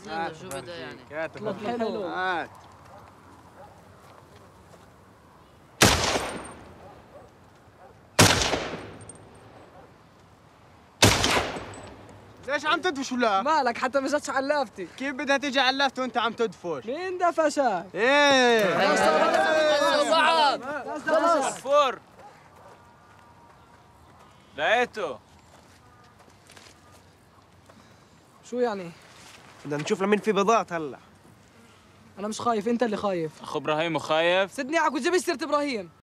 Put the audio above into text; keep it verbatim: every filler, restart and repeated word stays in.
يلا شو بده يعني؟ اطلب حلو. هات ليش عم تدفش ولا؟ مالك حتى ما جاتش علافتي. كيف بدها تيجي علافته وانت عم تدفش؟ مين دفشك؟ ايه بعض صفور لقيته. شو يعني؟ بدنا نشوف لمين في بضاعة هلا. انا مش خايف، انت اللي خايف. اخو ابراهيم وخايف. سدني على وجيب سيرة ابراهيم.